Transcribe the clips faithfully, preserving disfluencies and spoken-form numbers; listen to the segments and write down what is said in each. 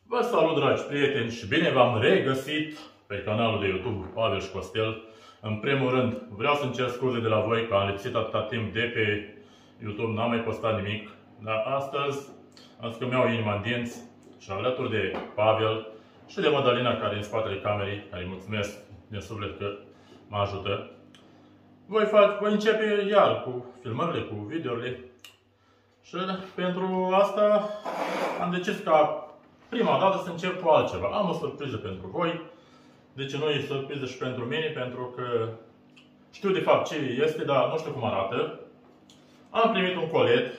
Vă salut, dragi prieteni, și bine v-am regăsit pe canalul de YouTube Pavel și Costel. În primul rând, vreau să-mi cer scuze de la voi că am lipsit atâta timp de pe YouTube, n-am mai postat nimic. Dar astăzi am zis că mi-au inima în dinți și alături de Pavel și de Madalina, care e în spatele camerei, care îi mulțumesc din suflet că mă ajută. Voi, fac, voi începe iar cu filmările, cu videourile. Și pentru asta am decis ca prima dată să încep cu altceva. Am o surpriză pentru voi. De ce nu e surpriză și pentru mine? Pentru că știu de fapt ce este, dar nu știu cum arată. Am primit un colet.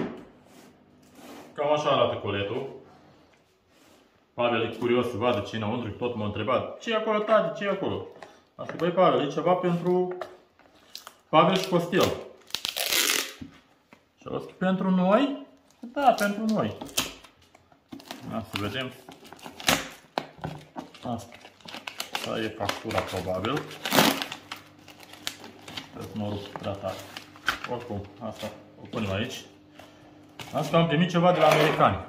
Cam așa arată coletul. Pavel e curios să vadă ce e înăuntru, tot m-a întrebat: ce e acolo, tati, ce e acolo? Asta, băi, Pavel, e ceva pentru Pavel și Costel. Și o să pentru noi? Da, pentru noi. Ia să vedem. Asta. Asta e factura, probabil. Sper să mă rup prea tare. Oricum, asta o punem aici. Asta am primit ceva de la americani.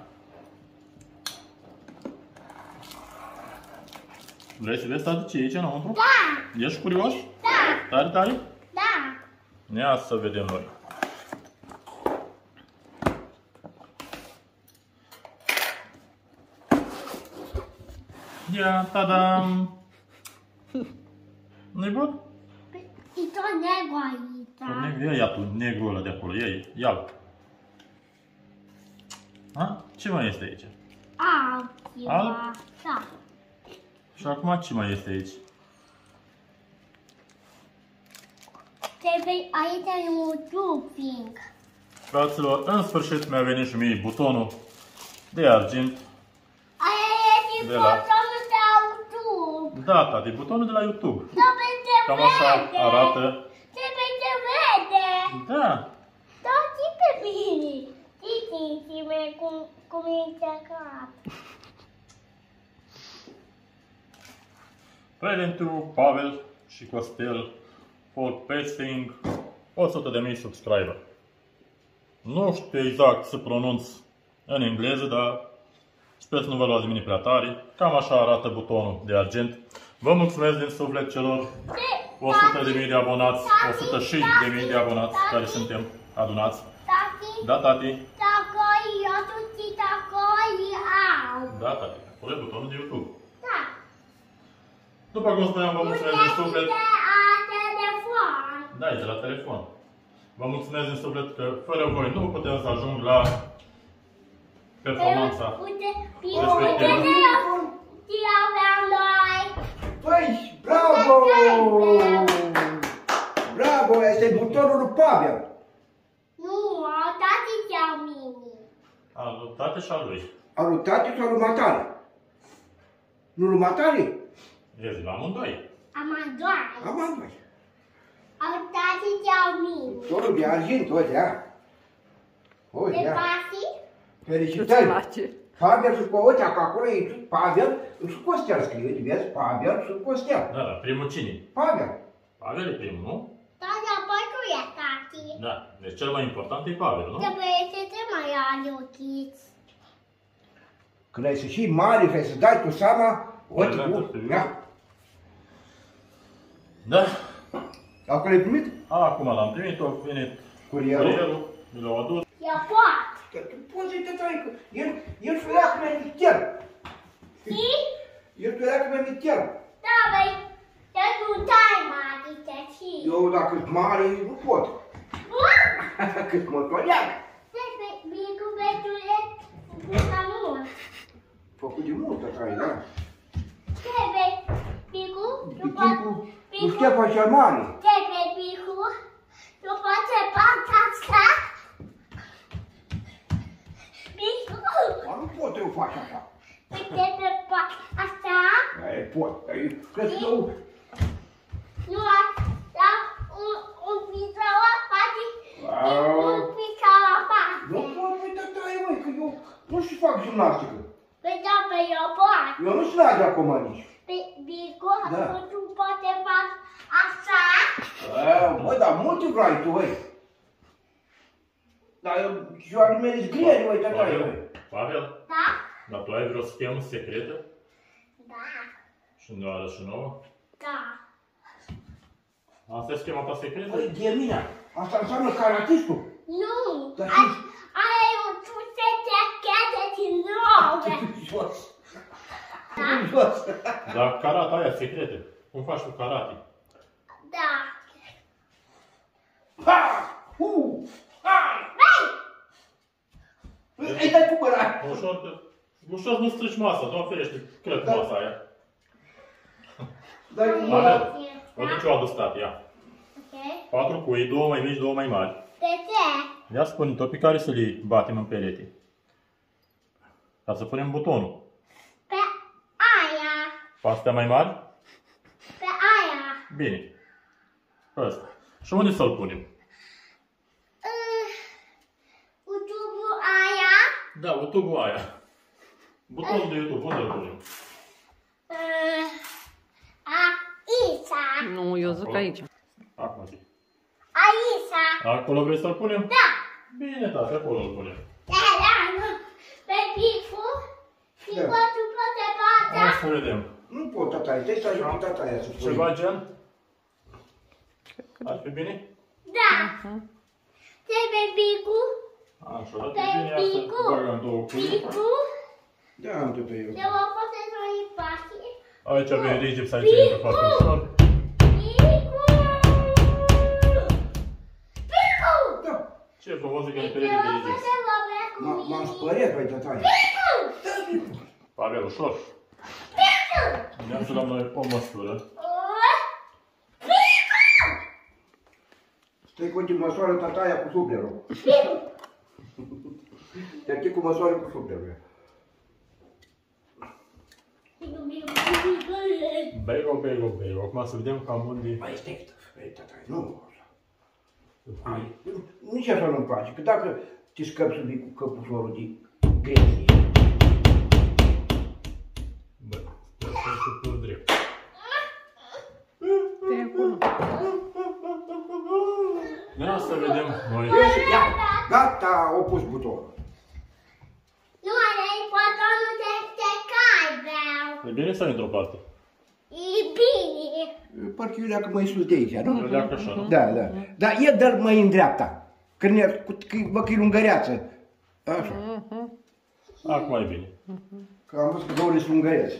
Vrei să vezi, tati, ce e aici înăuntru? Da! Ești curios? Da! Tare, tare? Da! Ia să vedem noi. Ia, tadam! Nu-i bun? E tot negru aici. Ia, ia tu, negrul ăla de acolo, ia, ia-l. Ha? Ce mai este aici? Alb. Alb? Da. Și acum ce mai este aici? Trebuie aici e un duping. Fraților, în sfârșit mi-a venit și mie butonul de argint. Aia e De la- butonul de YouTube. Da, tati, butonul de la YouTube. Trebuie să Cam așa vede. arată. Trebuie să vede. Da. Da, și pe mine. Știți-mi cum, cum e încercat. Prezentul Pavel și Costel for pasting o sută de mii subscriber. Nu știu exact să pronunț în engleză, dar sper să nu vă luați mine prea tare. Cam așa arată butonul de argint. Vă mulțumesc din suflet celor o sută de mii de abonați, o sută și de mii de abonați care suntem adunați. Tati, Da, tati? dacă eu tu dacă au. Da, tati. Acolo e butonul de YouTube. Da. După cum spuneam, vă mulțumesc din suflet. De a telefon. Da, e de la telefon. Vă mulțumesc din suflet că fără voi nu putem să ajung la performanța. Uite, respectivă. ce aveam noi. Păi, bravo! Bravo, este butonul lui Pavel. Nu, au tati ce-au mini. Al lui tate și al lui. Al lui tati sau lui matale? Nu lui matale? Vezi, la amândoi. Amândoi. Amândoi. Au tati ce-au mini. Butonul de argint, uite, ia. Uite, De ia. pasi? Felicitări! Pavel și Costel, că acolo e Pavel și Costel scrie, vezi? Pavel și Costel. Da, da, primul cine? Pavel. Pavel e primul, nu? Da, de apoi tu e tati. Da, deci cel mai important e Pavel, nu? Trebuie să te mai ajuțiți. Când ai să și mare, vrei să dai tu seama, uite, Da, da, bun, da. ia. Da. Acolo ai primit? Acum l-am primit, a venit Curierul. curierul, mi l-au adus. E poate. Tu poți să-i te tai, că el, el șuia că mi-a mitel. Și? El șuia că mi-a mitel. Da, băi, te nu dai mari, te și. Eu, dacă sunt mare, nu pot. Cât mă toleagă. Trebuie, bine cu betule, până mult. Făcut de multă trai, da? Trebuie, Picu, De după, timpul lui Picu, Ștefan cel Mare. trebuie, Picu, după ce fac asta, Picu, Dar nu pot eu face așa. uite pe fac asta, Ei, pot. Ei, crezi că eu... nu asta, un, un picioa face, Au. un picioa face. Nu pot, uite, tai, măi, că eu nu știu să fac gimnastică. Pe da, pe eu pot. Eu nu știu nage acum nici. Pe Picu, Da. tu poate fac asta, Au, mă, dar multe vrei tu, măi. Dar eu, joarele mele sunt grele, măi, tai, măi. Pavel, da? Dar tu ai vreo schemă secretă? Da. Și nu arăți și nouă? Da. Asta e schema ta secretă? Păi, Diemina, asta înseamnă karatistul. Nu. Dar Aia e o tuțete chetă din nouă. jos. Jos. Dar karate aia secrete. Cum faci cu karate? Da. Ha! Hu! Ha! Îi dai cu mâna. Ușor, ușor nu strici masa, doar ferește, cred Da. masa aia. Dai cu mâna. Pavel, o duci o adustat, ia. Ok. Patru cui, două mai mici, două mai mari. De ce? Ia spune-te pe care să le batem în perete. Ca să punem butonul. Pe aia. Pe astea mai mari? Pe aia. Bine. Pe ăsta. Și unde să-l punem? Uh, Utubul aia. Da, YouTube-ul aia. Butonul de YouTube, unde îl punem? Uh, aici. Nu, eu zic aici. Acum zi. Aici. Acolo vrei să-l punem? Da. Bine, tata, acolo îl punem. Da, da, nu. Pe picul. Și Da. poate poate bata. Hai să vedem. Nu pot, tata, stai să ajung cu tata aia să spui. Ceva gen? Ar fi bine? Da. Ce pe picul? Așa, dar Pe bine, ia să picul. băgăm două cuii. Picul. Da, am tot eu. Ce mă poate să îi faci? Aici avem rigips, aici e foarte ușor. Picul. Picul. Da. Ce frumos e că ne Ce perete mă de poate rigips. să vorbesc cu M- M-am mine? spăriat pe tata aia. Picul. Pavel, ușor. Picul. Ne-am să luăm noi o măsură. Stai cu măsoară tata aia cu suflerul. Te știi cu măsoară cu suflerul. Bego, bego, bego. Acum să vedem cam unde... Mai stai, stai, tata, nu așa. Hai, nici așa nu-mi place, că dacă te scăpi să vii cu căpușorul de greție. Bă, trebuie să pur drept. Te acolo. Ia să vedem noi. Ia, gata, au pus butonul. Nu, ai butonul de te cai, E bine sau într-o parte? E bine. Parcă eu leacă mai sus de aici, nu? Eu leacă așa, nu? Da, da. Dar e dă mai în dreapta. Când e, cu, că, bă, că e lungăreață. Așa. Acum e bine. Că am văzut că douăle sunt lungărețe.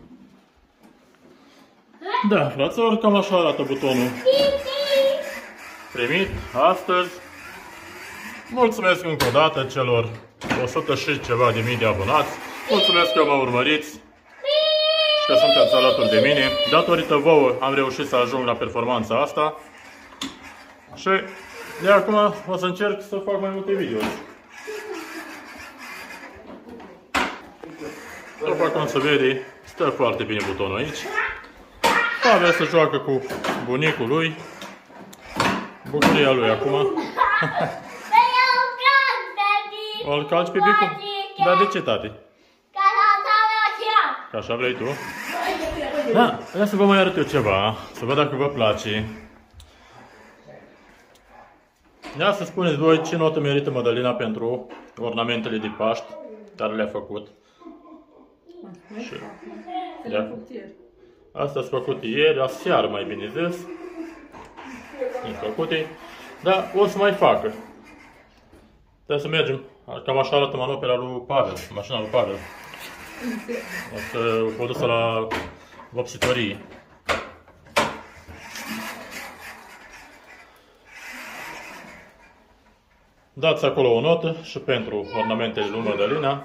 Da, fraților, cam așa arată butonul primit astăzi. Mulțumesc încă o dată celor o sută și ceva de mii de abonați. Mulțumesc că mă urmăriți și că sunteți alături de mine. Datorită vouă am reușit să ajung la performanța asta. Și de acum o să încerc să fac mai multe videouri. După cum se vede, stă foarte bine butonul aici. Pavel se joacă cu bunicul lui. Bucuria lui acum. O-l calci pe bicul? Dar de ce, tati? Că așa vrei tu? Da, ia să vă mai arăt eu ceva, să văd dacă vă place. Ia să spuneți voi ce notă merită Mădălina pentru ornamentele de Paști care le-a făcut. Și le-a Astea sunt făcute ieri, aseară mai bine zis. Sunt făcute. Dar o să mai facă. Trebuie să mergem. Cam așa arată manopera lui Pavel, mașina lui Pavel. O să o dusă la vopsitorie. Dați acolo o notă și pentru ornamentele lui Mădălina.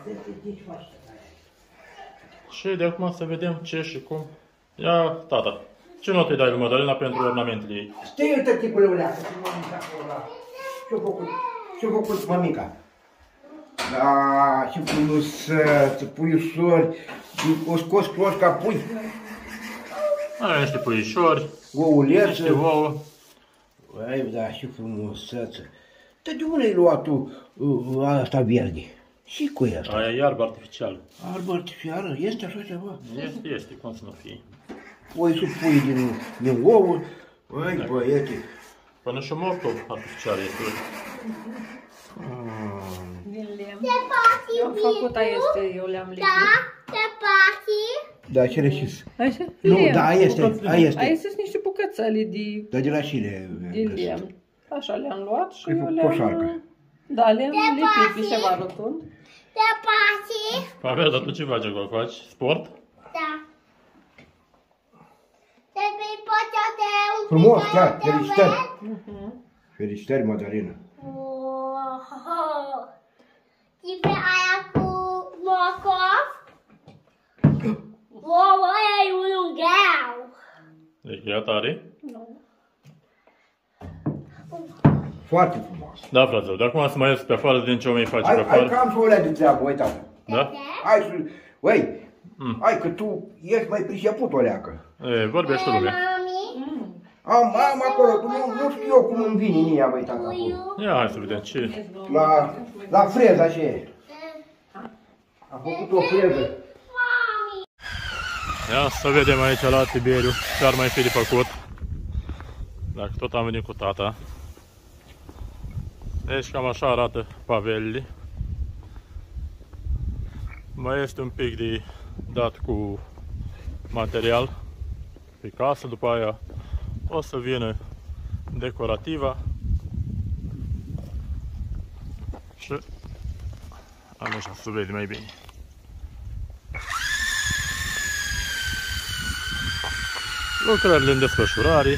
Și de acum să vedem ce și cum. Ia, tata, ce notă îi dai lui Mădălina pentru ornamentele ei? Stai uite tipul leacă, și mămica acolo la... Ce-o făcut? Ce-o făcut mămica? Da, ce frumusețe, puișori, o scos cloșca pui. Are niște puișori, Ouălețe. niște ouă. Băi, da, ce frumusețe. Dar de unde ai luat tu uh, asta verde? Și cu e asta? Aia e iarbă artificială. Arbă artificială? Este așa ceva? Este, este, cum să nu fie. Pui sub pui din, din ouă? Băi, băiete. Până și morcov artificial este. Din lemn. Se poate bine. am făcut, aia este, eu le-am lipit. Da, te place. Da, ce reșis? Așa? Nu, Lemn. da, este, aia Aia este. sunt niște bucățele de, Dar de la cine? din lemn. Așa le-am luat și Ai eu făcut le-am... coșarcă. Da, le-am Te lipit pe place? ceva rotund. Te place. Pavel, dar tu ce faci acolo? Faci sport? Da. Trebuie poate de un pic Frumos, de chiar, de felicitări. verde. Felicitări, Madalina. Wow. Tipe aia cu morcov. Wow, aia e unul greu. E ea tare? Nu. Foarte frumos. Da, frate, de acum să mai ies pe afară din ce o mai face Hai, pe hai afară. că am să o lea de treabă, uite, tată. Da? Hai să... Uai, Mm. hai că tu ești mai priceput o leacă. E, vorbește lumea. Mami, Am, am acolo, că nu, nu știu eu cum îmi vine în ea, băi, tată, acolo. puiu. Ia, hai să vedem ce. La, la freza ce e. Am făcut o freză. Mami. Ia să vedem aici la Tiberiu ce ar mai fi de făcut. Dacă tot am venit cu tata. Deci cam așa arată pavelele. Mai este un pic de dat cu material pe casă, după aia o să vină decorativa și am așa să vede mai bine. Lucrările în desfășurare.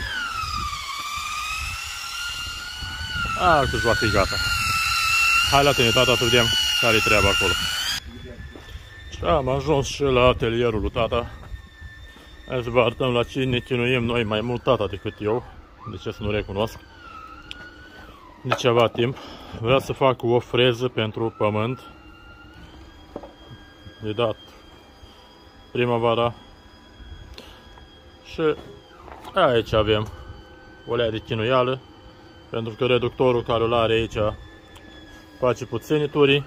Astăzi va fi gata. Hai la tine, tata, să vedem care-i treaba acolo. Și am ajuns și la atelierul lui tata. Hai să vă arătăm la ce ne chinuim noi, mai mult tata decât eu. De ce să nu recunosc. De ceva timp. Vreau să fac o freză pentru pământ. De dat primăvara. Și aici avem o lea de chinuială. Pentru că reductorul care îl are aici face puține turii.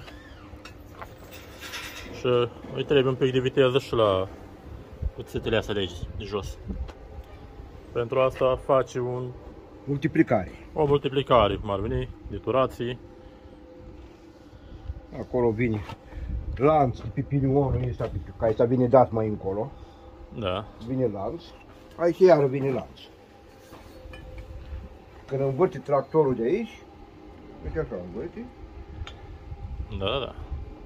Și îi trebuie un pic de viteză și la cuțitele astea de aici, de jos. Pentru asta face un, Multiplicare. o multiplicare, cum ar veni, de turații. Acolo vine lanț pe pinionul ăsta, care ăsta vine dat mai încolo. Da. Vine lanț. Aici iară vine lanț. Când învârte tractorul de aici, uite așa, învârte. Da, da, da.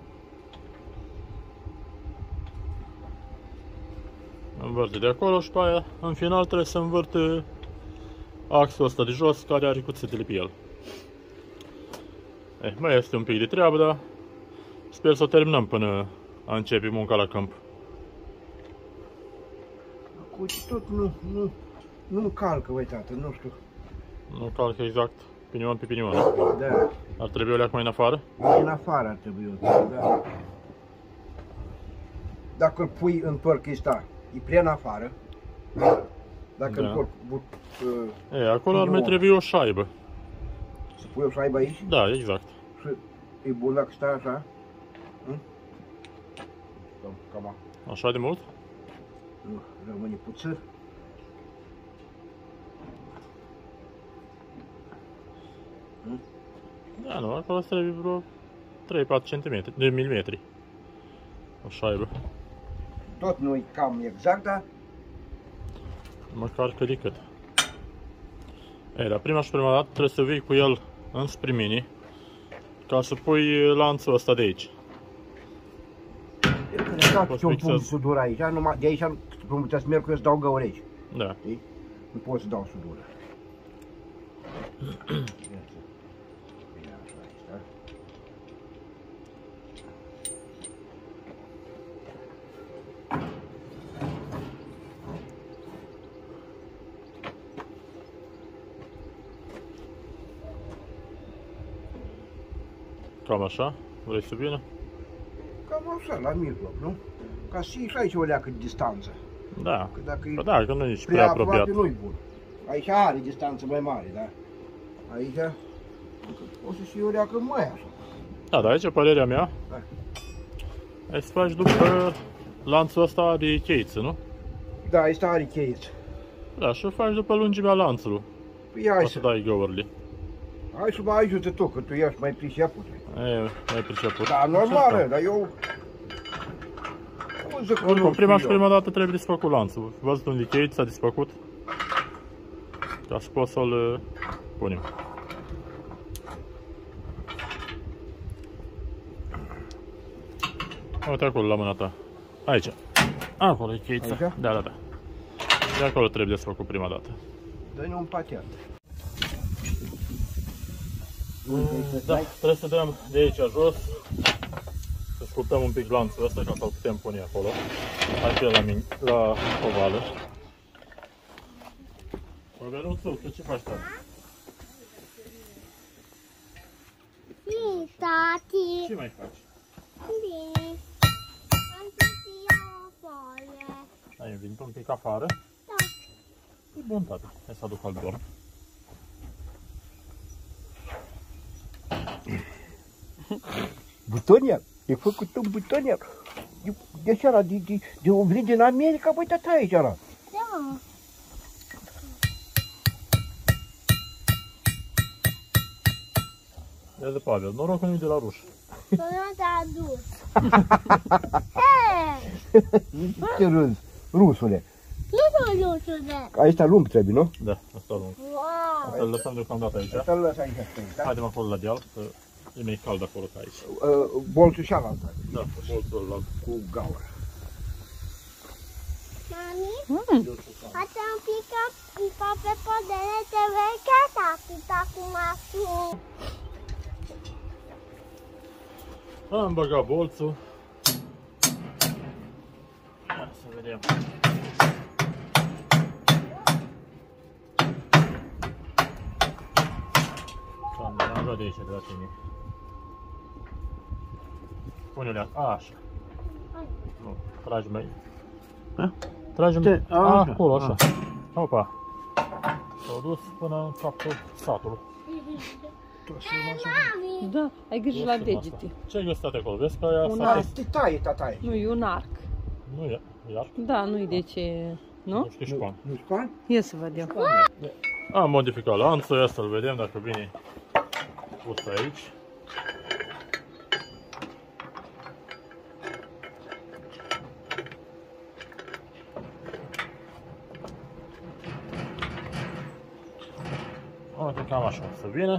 Învârte de acolo și pe aia, în final, trebuie să învârte axul ăsta de jos, care are cuțitele pe el. Eh, mai este un pic de treabă, dar sper să o terminăm până a începe munca la câmp. Acum tot nu, nu, nu încalcă, băi, tată, nu știu. Nu calcă exact pinion pe pinion. Da, Ar trebui o leac mai în afară? în afară ar trebui o dată, da. Dacă îl pui în torc ăsta, e prea în afară. Dacă Da. îl torc, but, uh, E, acolo ar mai trebui o șaibă. să pui o șaibă aici Da, exact. și e bun dacă stai așa. Hm? Cam, cam a- Așa de mult? nu, rămâne puțin. Da, nu, acolo trebuie vreo trei patru centimetri, de milimetri. O șaibă. Tot nu e cam exact, dar Măcar cât de cât. Ei, dar prima și prima dată trebuie să vii cu el înspre mine, ca să pui lanțul ăsta de aici. când îmi dau Poți ce un pun de fixez. sudură aici, numai de aici, cum putea să merg cu eu să dau găuri aici. Da. Știi? Nu pot să dau sudură. Bine, așa aici, da? Cam așa. Vrei să vină? Cam așa, la mijloc, nu? Ca să iei și aici o leacă de distanță. Da. Că dacă Păi e da, că nu e nici prea prea apropiat. aproape, nu-i bun. Aici are distanță mai mare, da? Aici o să și o leacă mai așa. Da, dar aici părerea mea. Da. Ai să faci după lanțul ăsta de cheiță, nu? Da, aici are cheiță. Da, și o faci după lungimea lanțului. Păi hai O să să, dai găurile. Hai să mă ajute tu, că tu ești mai priceput. E, mai priceput. Da, normal, dar eu... Nu zic că nu Prima și știu eu. prima dată trebuie desfăcut lanțul. Văzut un lichid, s-a desfăcut. Ca să pot să-l punem. Uite acolo la mâna ta. Aici. Acolo e cheița. Aici? Da, da, da. De acolo trebuie desfăcut prima dată. Dă-ne un pachet. Da, trebuie să dăm de aici jos. Să scurtăm un pic lanțul ăsta ca să-l putem pune acolo. Hai pe la, la covală. Băgăruțul, tu ce faci, tata? Bine, tati. Ce mai faci? Bine. Am citit afară. Ai venit un pic afară? Da. E bun, tata. Hai să aduc alt dorm. Butonier? E făcut un butonier. De, de seara, de, de, de o venit din America, băi, tata, aici era. Da. Ia de Pavel, noroc că nu e de la ruș. Că nu te-a dus. Hei! Ce râzi, rusule. Nu sunt lucrurile. Aici lung trebuie, nu? Da, asta lung. Wow. Asta îl lăsăm deocamdată aici. Să-l lăs aici, stai, da? Haidem acolo la deal, că e mai cald acolo ca aici. Uh, bolțul cealaltă, Da, bolțul ăla. cu gaură. Mami, Mm. poate am picat, picat pe podele de vechea, picat cu masul. Am băgat bolțul. Ia să vedem. Am deranjat de aici, de la tine. Pune-le așa. Nu, tragi mai. Tragi mai. Acolo, așa. Opa. S-au dus până în capul satului. Mami, Da, ai grijă la degete. Ce ai găsit acolo? Vezi că aia Un s-a arc. pus. Te taie, tataie. Nu, e un arc. Nu e, iar. Da, nu-i de ce... Nu? Nu știu șpan. Nu span? Ia să vedem. Am modificat lanțul, ia să-l vedem dacă bine pus aici. Uite, cam așa o să vină.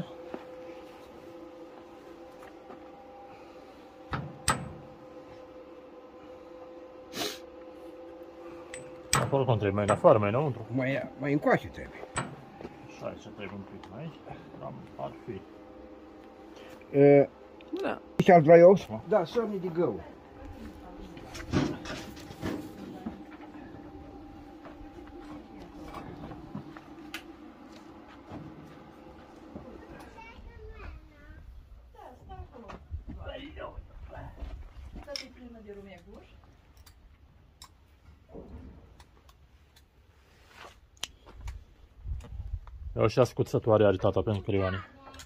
Acolo cum trebuie, mai în afară, mai înăuntru. Mai, mai încoace trebuie. Și aici trebuie un pic mai, cam ar fi. Uh, Da. și al draios? Da, somni de gău. Eu și ascuțătoare are tata pentru creioane.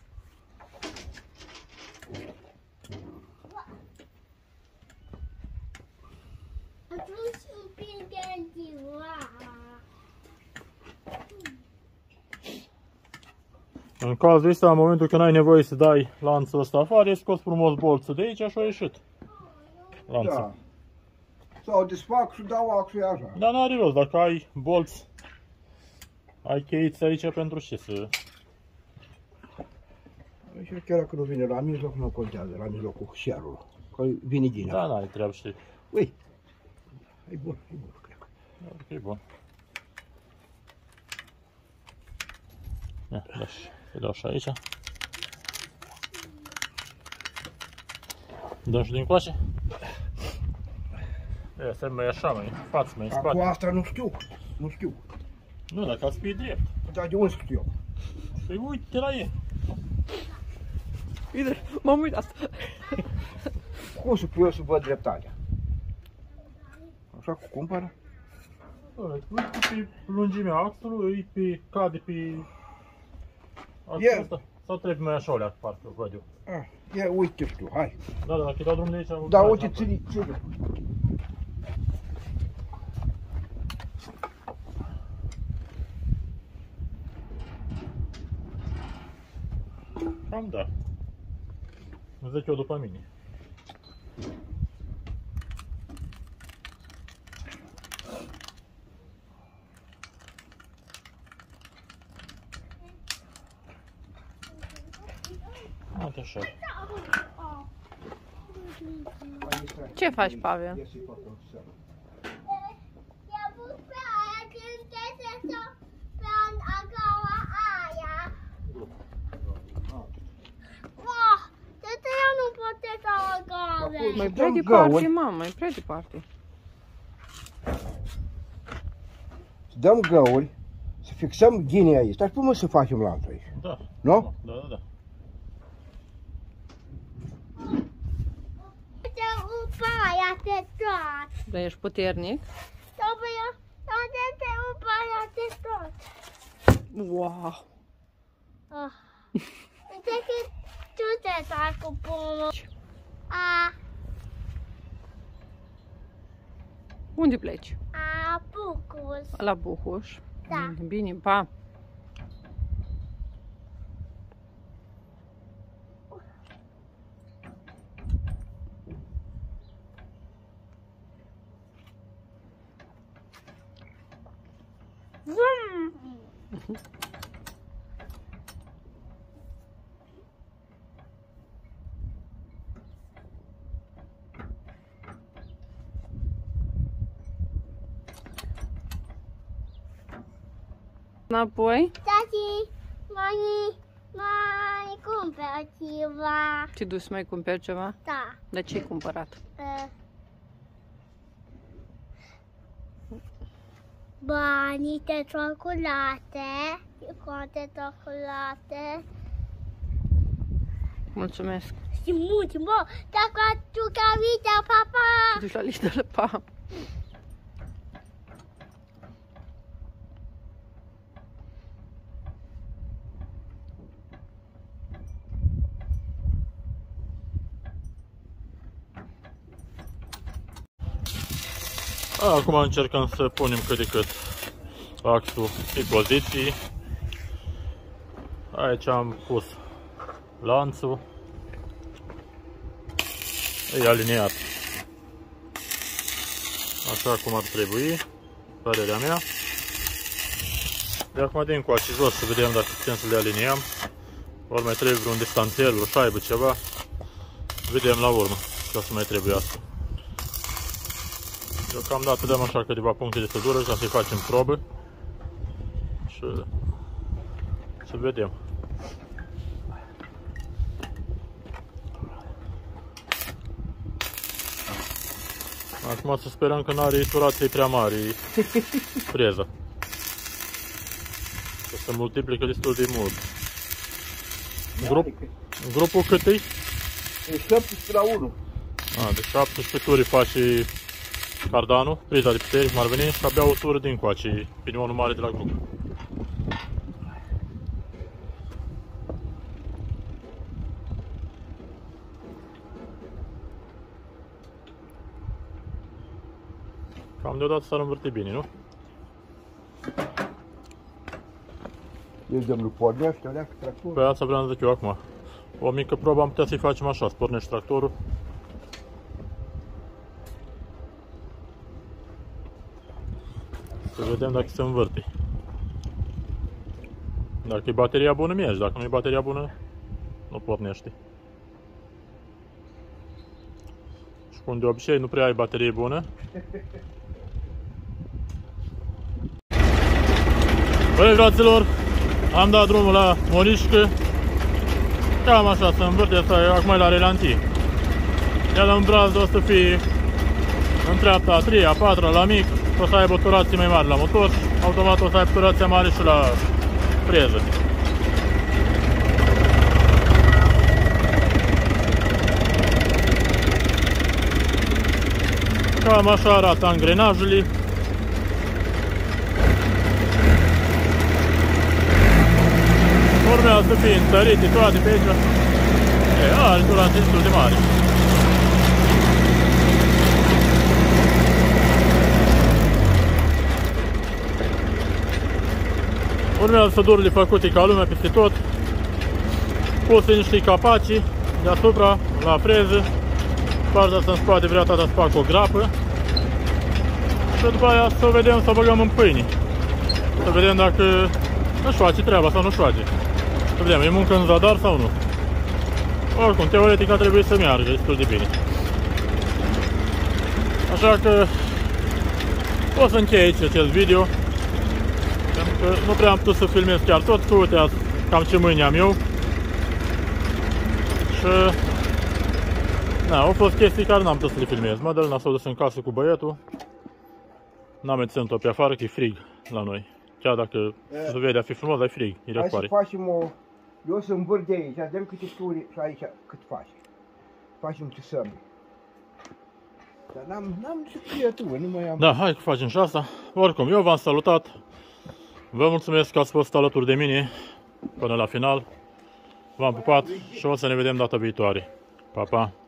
atunci împingem ziua. În cazul ăsta, în momentul când ai nevoie să dai lanțul ăsta afară, e scos frumos bolțul de aici și a ieșit lanțul. Da. Sau desfac și dau axul așa. Dar n-are rost, dacă ai bolț, ai cheiți aici pentru ce să... Și chiar dacă nu vine la mijloc, nu contează, la mijlocul șerului. Că vine din Da, n-ai treabă, știi. Ui, e bun, e bun, cred că. Da, e bun. Ia, da și, îi dau și aici. Dăm și din coace. Ia, să mai așa, mai în față, mai în Acum spate. asta nu știu, nu știu. Nu, dacă ați fi drept. Dar de unde știu eu? Păi uite la ei. Uite, m-am uitat. Cum să eu să văd dreptatea? Așa cu cumpără? Uite pe lungimea axului, e pe, cade pe axul E. ăsta. Sau trebuie mai așa o leacă, parcă văd eu. Ah, ia uite știu, hai. Da, da, dacă îi dau drumul de aici... Da, mai uite, înapoi. ține, ține. Cam da. Zic eu după mine. Uite așa. Ce faci, Pavel? I-a pus pe aia când te se pe agaua aia. Oh, de ce eu nu pot să agave? Mai prea departe, mamă, mai prea departe. Să dăm găuri, să fixăm ghinii aici. Dar cum să facem lanțul aici? Da. Nu? Da, da, da. Uite, upa aia te tot. Dar ești puternic? Trebuie să te upa aia te tot. Wow! Ah. Uite că tu te stai cu pumul. A, Unde pleci? a, Bucus. La Buhuș. Da. Bine, bine, pa! Zum! Înapoi? Tati, mai, mai cumpăr ceva. Te duci să mai cumperi ceva? Da. Dar ce-ai cumpărat? Uh. Banii de ciocolate. Coate ciocolate. Mulțumesc! Și mult, mă! Dacă tu cavita, papa! Te duci la Lidl, pa! Acum încercăm să punem cât de cât axul pe poziții. Aici am pus lanțul. E aliniat așa cum ar trebui, părerea mea. De acum din coace jos să vedem dacă putem să le aliniem. Ori mai trebuie vreun distanțel, o șaibă, ceva. Vedem la urmă, ca să mai trebuiască. Deocamdată dăm așa câteva puncte de sădură ca să-i facem probă și să vedem. Acum să sperăm că n-are turații prea mari freza. Că se multiplică destul de mult. Grup, grupul cât e? E șaptesprezece la unu. A, de șaptesprezece turi face cardanul, priza de putere, cum ar veni, și abia o tură din coace, pinionul mare de la grup. Cam deodată s-ar învârti bine, nu? Deci dăm lui pornește, alea cu tractorul. Pe asta vreau să zic eu acum. O mică probă am putea să-i facem așa, să pornești tractorul. Să vedem dacă se învârte. Dacă e bateria bună, merge. Dacă nu e bateria bună, nu pornește. Și cum de obicei nu prea ai baterie bună. Băi, fraților, am dat drumul la Morișcă. Cam așa se învârte, asta acum e la relantii. Iar în brazdă o să fie în treapta a treia, a patra, la mic. O să aibă turații mai mari la motor, automat o să aibă turația mare și la freză. Cam așa arată angrenajele. Urmează să fie întărite toate pe aici. E, are turații destul de mari. Urmează sădurile făcute ca lumea peste tot. puse niște capaci deasupra, la freză. Partea asta în spate vrea tata să fac o grapă. Și după aia să o vedem, să o băgăm în pâine. Să vedem dacă își face treaba sau nu își face. Să vedem, e muncă în zadar sau nu. Oricum, teoretic ar trebui să meargă destul de bine. Așa că o să închei aici acest video. Pentru că nu prea am putut să filmez chiar tot, că uite cam ce mâini am eu. Și na, au fost chestii care n-am putut să le filmez. Mădălina s-a dus în casă cu băietul. N-am mai ținut-o pe afară, că e frig la noi. Chiar dacă se vede a fi frumos, dar e frig, e Hai răcoare. să facem o... Eu să învârt de aici, dăm câte sturi și aici cât faci. Facem ce sămi. Dar n-am, n-am ce creatură, nu mai am... Da, hai că facem și asta. Oricum, eu v-am salutat. Vă mulțumesc că ați fost alături de mine până la final. V-am pupat și o să ne vedem data viitoare. Pa, pa!